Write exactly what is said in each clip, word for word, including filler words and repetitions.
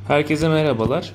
Herkese merhabalar.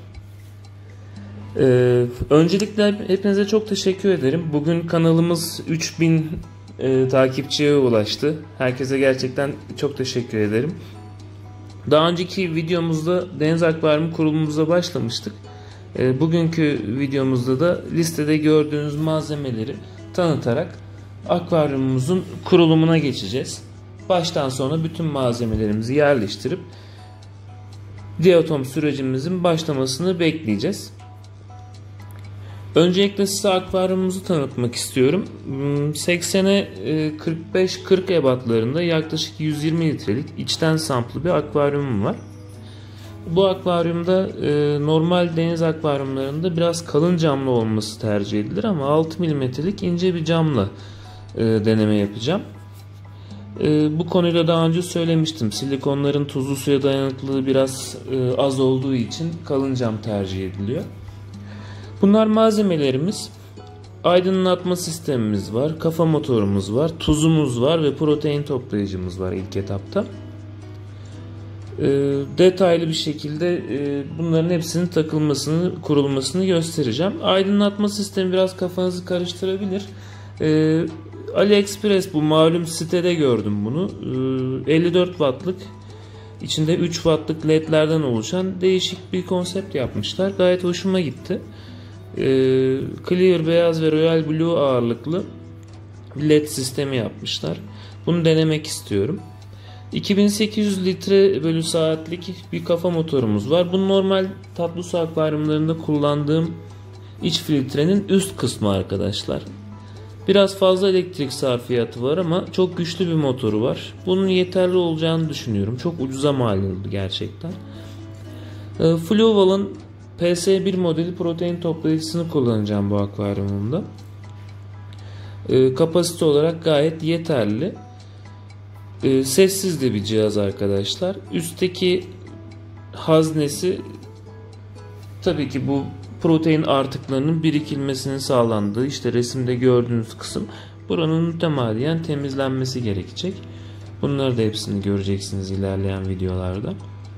Ee, öncelikle hepinize çok teşekkür ederim. Bugün kanalımız üç bin e, takipçiye ulaştı. Herkese gerçekten çok teşekkür ederim. Daha önceki videomuzda deniz akvaryumu kurulumumuza başlamıştık. E, bugünkü videomuzda da listede gördüğünüz malzemeleri tanıtarak akvaryumumuzun kurulumuna geçeceğiz. Baştan sona bütün malzemelerimizi yerleştirip diatom sürecimizin başlamasını bekleyeceğiz. Öncelikle size akvaryumumuzu tanıtmak istiyorum. seksene kırk beş kırk ebatlarında yaklaşık yüz yirmi litrelik içten samplı bir akvaryumum var. Bu akvaryumda normal deniz akvaryumlarında biraz kalın camlı olması tercih edilir ama altı milimetrelik ince bir camla deneme yapacağım. Bu konuyla daha önce söylemiştim. Silikonların tuzlu suya dayanıklılığı biraz az olduğu için kalın cam tercih ediliyor. Bunlar malzemelerimiz. Aydınlatma sistemimiz var, kafa motorumuz var, tuzumuz var ve protein toplayıcımız var ilk etapta. Detaylı bir şekilde bunların hepsinin takılmasını, kurulmasını göstereceğim. Aydınlatma sistemi biraz kafanızı karıştırabilir. AliExpress bu malum sitede gördüm bunu. elli dört wattlık içinde üç wattlık ledlerden oluşan değişik bir konsept yapmışlar. Gayet hoşuma gitti. Clear beyaz ve Royal Blue ağırlıklı led sistemi yapmışlar. Bunu denemek istiyorum. iki bin sekiz yüz litre bölü saatlik bir kafa motorumuz var. Bu normal tatlı su akvaryumlarında kullandığım iç filtrenin üst kısmı arkadaşlar. Biraz fazla elektrik sarfiyatı var ama çok güçlü bir motoru var. Bunun yeterli olacağını düşünüyorum. Çok ucuza mal oldu gerçekten. E, Fluval'ın P S bir modeli protein toplayıcısını kullanacağım bu akvaryumumda. E, kapasite olarak gayet yeterli. E, sessiz de bir cihaz arkadaşlar. Üstteki haznesi tabii ki bu protein artıklarının birikilmesinin sağlandığı, işte resimde gördüğünüz kısım. Buranın mütemadiyen temizlenmesi gerekecek. Bunları da hepsini göreceksiniz ilerleyen videolarda.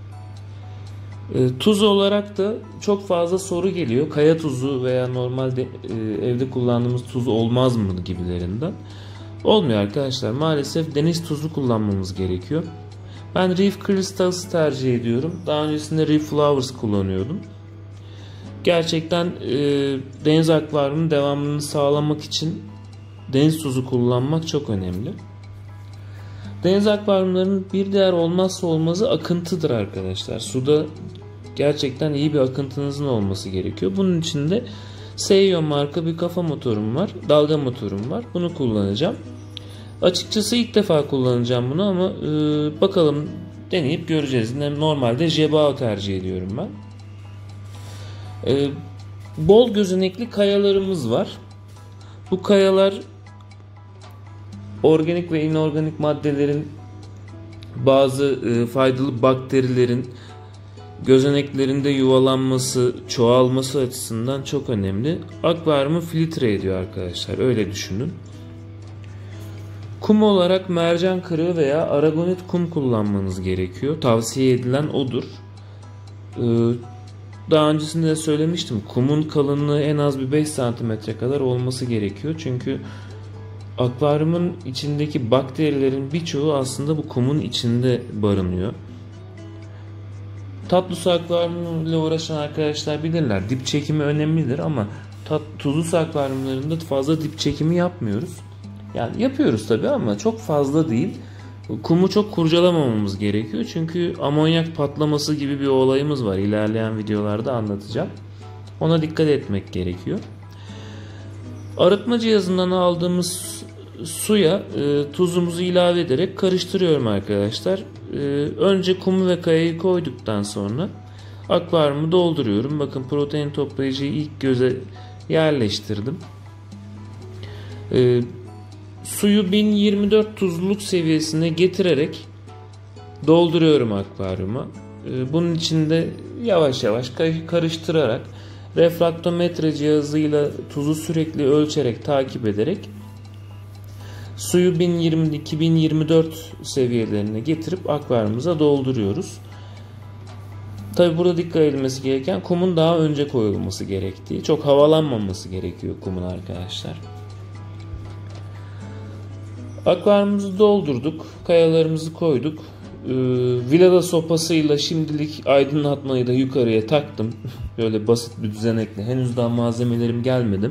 E, tuz olarak da çok fazla soru geliyor. Kaya tuzu veya normalde e, evde kullandığımız tuz olmaz mı gibilerinden. Olmuyor arkadaşlar. Maalesef deniz tuzu kullanmamız gerekiyor. Ben Reef Crystals tercih ediyorum. Daha öncesinde Reef Flowers kullanıyordum. Gerçekten e, deniz akvaryumunun devamını sağlamak için deniz tuzu kullanmak çok önemli. Deniz akvaryumlarının bir diğer olmazsa olmazı akıntıdır arkadaşlar. Suda gerçekten iyi bir akıntınızın olması gerekiyor. Bunun için de Seiyoo marka bir kafa motorum var. Dalga motorum var. Bunu kullanacağım. Açıkçası ilk defa kullanacağım bunu ama e, bakalım, deneyip göreceğiz. Normalde Jebao tercih ediyorum ben. E, bol gözenekli kayalarımız var. Bu kayalar organik ve inorganik maddelerin, bazı e, faydalı bakterilerin gözeneklerinde yuvalanması, çoğalması açısından çok önemli. Akvaryumu filtre ediyor arkadaşlar, öyle düşünün. Kum olarak mercan kırığı veya aragonit kum kullanmanız gerekiyor. Tavsiye edilen odur. Ee, daha öncesinde de söylemiştim. Kumun kalınlığı en az bir beş santimetre kadar olması gerekiyor. Çünkü akvaryumun içindeki bakterilerin birçoğu aslında bu kumun içinde barınıyor. Tatlı su akvaryumuyla uğraşan arkadaşlar bilirler. Dip çekimi önemlidir ama tat, tuzlu su akvaryumlarında fazla dip çekimi yapmıyoruz. Yani yapıyoruz tabi ama çok fazla değil. Kumu çok kurcalamamamız gerekiyor. Çünkü amonyak patlaması gibi bir olayımız var. İlerleyen videolarda anlatacağım. Ona dikkat etmek gerekiyor. Arıtma cihazından aldığımız suya e, tuzumuzu ilave ederek karıştırıyorum arkadaşlar. E, önce kumu ve kayayı koyduktan sonra akvaryumu dolduruyorum. Bakın protein toplayıcıyı ilk göze yerleştirdim. E, suyu bin yirmi dört tuzluluk seviyesine getirerek dolduruyorum akvaryuma. E, bunun içinde yavaş yavaş karıştırarak, refraktometre cihazıyla tuzu sürekli ölçerek, takip ederek suyu bin yirmi iki bin yirmi dört seviyelerine getirip akvaryumumuza dolduruyoruz. Tabi burada dikkat edilmesi gereken kumun daha önce koyulması gerektiği. Çok havalanmaması gerekiyor kumun arkadaşlar. Akvaryumumuzu doldurduk. Kayalarımızı koyduk. Ee, Vilada sopasıyla şimdilik aydınlatmayı da yukarıya taktım. Böyle basit bir düzenekle. Henüz daha malzemelerim gelmedi.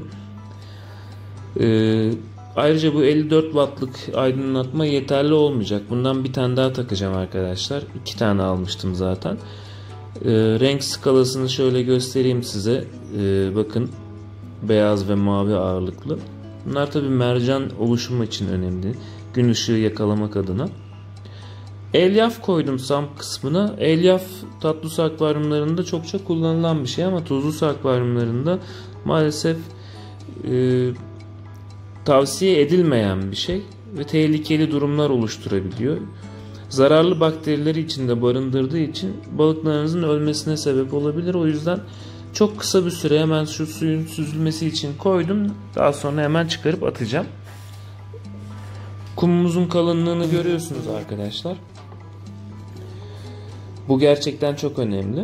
Ee, ayrıca bu elli dört wattlık aydınlatma yeterli olmayacak. Bundan bir tane daha takacağım arkadaşlar. İki tane almıştım zaten. Ee, renk skalasını şöyle göstereyim size. Ee, bakın, beyaz ve mavi ağırlıklı. Bunlar tabi mercan oluşumu için önemli. Gün ışığı yakalamak adına. Elyaf koydum sump kısmına. Elyaf tatlı su akvaryumlarında çokça kullanılan bir şey ama tuzlu su akvaryumlarında maalesef e, tavsiye edilmeyen bir şey ve tehlikeli durumlar oluşturabiliyor. Zararlı bakterileri içinde barındırdığı için balıklarınızın ölmesine sebep olabilir. O yüzden çok kısa bir süre hemen şu suyun süzülmesi için koydum. Daha sonra hemen çıkarıp atacağım. Kumumuzun kalınlığını görüyorsunuz arkadaşlar. Bu gerçekten çok önemli.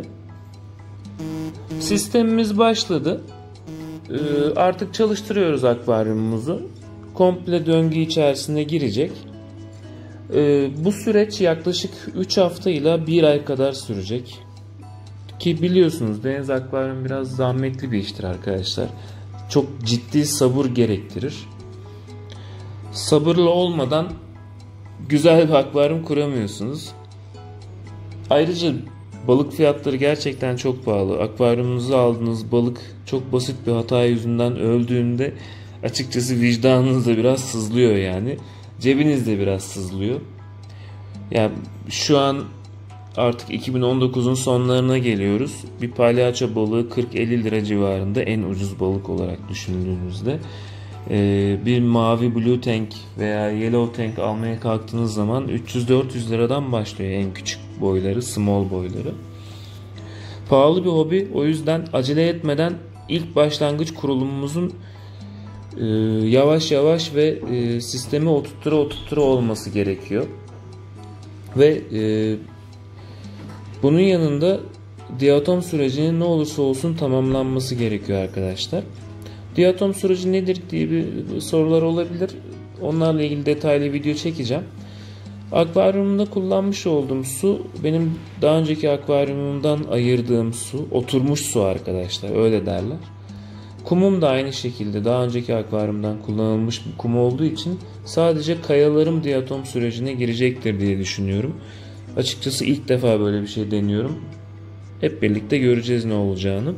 Sistemimiz başladı. Ee, artık çalıştırıyoruz akvaryumumuzu. Komple döngü içerisine girecek. Ee, bu süreç yaklaşık üç hafta ile bir ay kadar sürecek. Ki biliyorsunuz deniz akvaryum biraz zahmetli bir iştir arkadaşlar. Çok ciddi sabır gerektirir. Sabırlı olmadan güzel bir akvaryum kuramıyorsunuz. Ayrıca balık fiyatları gerçekten çok pahalı. Akvaryumunuza aldığınız balık çok basit bir hata yüzünden öldüğünde açıkçası vicdanınız da biraz sızlıyor yani. Cebiniz de biraz sızlıyor. Yani şu an artık iki bin on dokuzun sonlarına geliyoruz. Bir palyaço balığı kırk elli lira civarında en ucuz balık olarak düşündüğünüzde. Ee, bir mavi blue tank veya yellow tank almaya kalktığınız zaman üç yüz dört yüz liradan başlıyor en küçük boyları, small boyları. Pahalı bir hobi. O yüzden acele etmeden ilk başlangıç kurulumumuzun e, yavaş yavaş ve e, sistemi oturttura oturttura olması gerekiyor. Ve e, bunun yanında diatom sürecinin ne olursa olsun tamamlanması gerekiyor arkadaşlar. Diatom süreci nedir diye bir sorular olabilir. Onlarla ilgili detaylı video çekeceğim. Akvaryumumda kullanmış olduğum su benim daha önceki akvaryumumdan ayırdığım su. Oturmuş su arkadaşlar, öyle derler. Kumum da aynı şekilde daha önceki akvaryumdan kullanılmış bir kum olduğu için sadece kayalarım diatom sürecine girecektir diye düşünüyorum. Açıkçası ilk defa böyle bir şey deniyorum. Hep birlikte göreceğiz ne olacağını.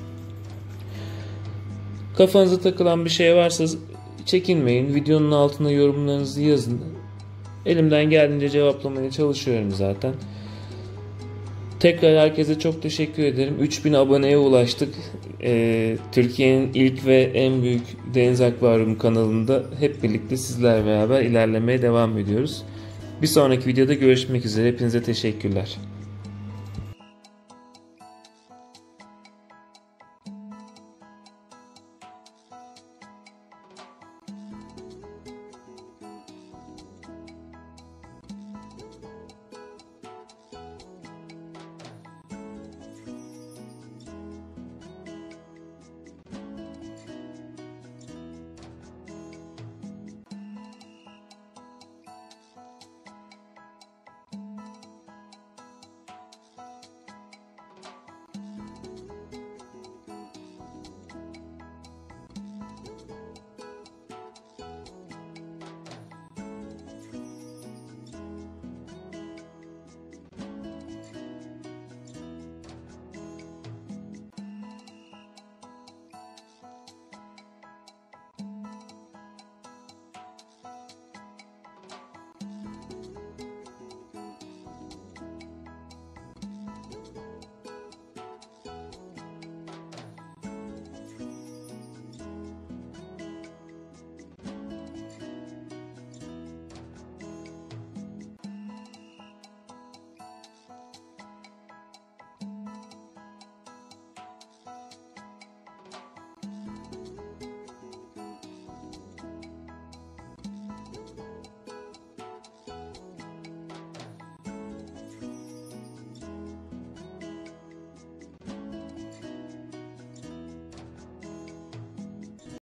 Kafanıza takılan bir şey varsa çekinmeyin. Videonun altına yorumlarınızı yazın. Elimden geldiğince cevaplamaya çalışıyorum zaten. Tekrar herkese çok teşekkür ederim. üç bin aboneye ulaştık. Ee, Türkiye'nin ilk ve en büyük deniz akvaryum kanalında hep birlikte sizlerle beraber ilerlemeye devam ediyoruz. Bir sonraki videoda görüşmek üzere. Hepinize teşekkürler.